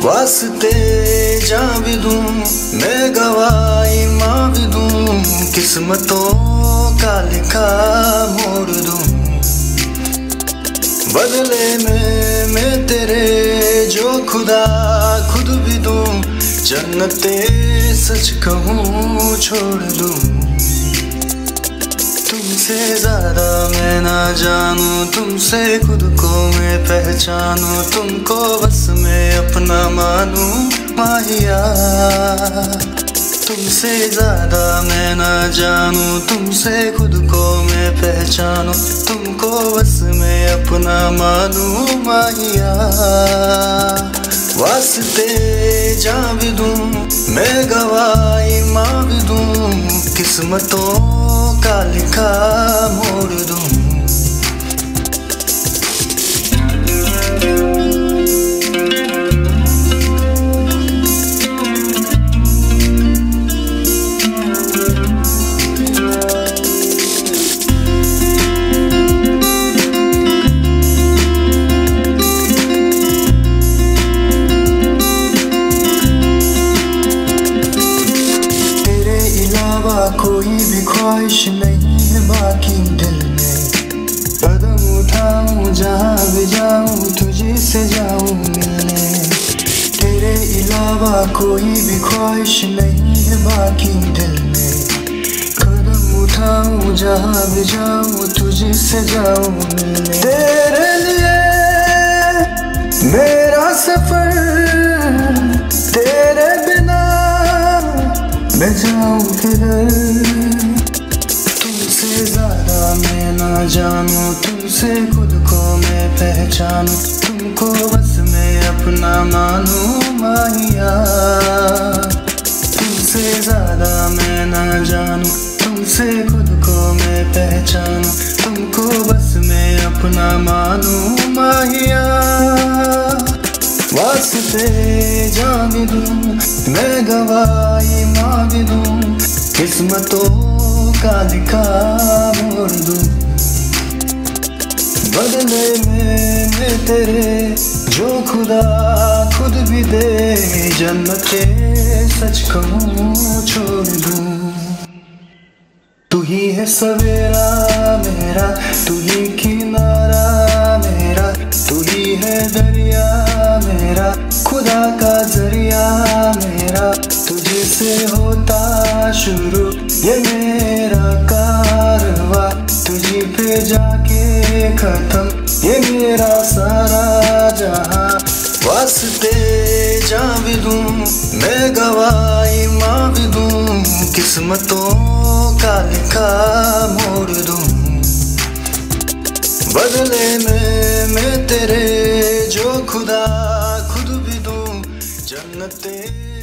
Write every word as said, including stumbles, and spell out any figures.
वास्ते जान भी दूं, मैं गवाही माँ भी दूं, किस्मतों का लिखा मोड़ दूं। बदले में मैं तेरे जो खुदा खुद भी दूं, जन्नते सच कहूँ छोड़ दूं। तुमसे ज्यादा मैं ना जानूं, तुमसे खुद को मैं पहचानूं, तुमको बस मैं अपना मानूं माहिया। तुमसे ज्यादा मैं ना जानूं, तुमसे खुद को मैं पहचानूं, तुमको बस मैं अपना मानूं माहिया। वास्ते जान भी दूं, मैं गवाही माँ भी दूं, किस्मतों का लिखा मोड़ दूं। कोई भी ख्वाहिश नहीं है बाकी दिल में, कदम उठाऊं जहाँ भी जाऊं तुझे से जाऊं मिलने। तेरे अलावा कोई भी ख्वाहिश नहीं है बाकी दिल में, कदम उठाऊं जहाँ भी जाऊं तुझे से जाऊं मिलने। तेरे लिए मेरा सफर, तेरे बिना मैं जाऊं किधर। तुमसे ज्यादा मैं ना जानूं, तुमसे खुद को मैं पहचानूं, तुमको बस मैं अपना मानूं माहिया। तुमसे ज्यादा मैं ना जानूं, तुमसे खुद को मैं पहचानूं, तुमको बस मैं अपना मानूं माहिया। वास्ते जान भी दूं, मैं गवाही माँ भी दूं, किस्मतों का लिखा मोड़ दूं। बदले में मैं तेरे जो खुदा खुद भी दे, जन्नते सच कहूँ छोड़ दूं। तू ही है सवेरा मेरा, तू ही किनारा मेरा, तू ही है दरिया मेरा, खुदा का जरिया मेरा। तुझे से होता शुरू ये मेरा कारवां, तुझी पे जाके खत्म ये मेरा सारा जहां। वास्ते जान भी दूं, मैं गवाही माँ भी दूं, किस्मतों का लिखा मोड़ दूं। बदले में मैं तेरे जो खुदा खुद भी दूं, जन्नते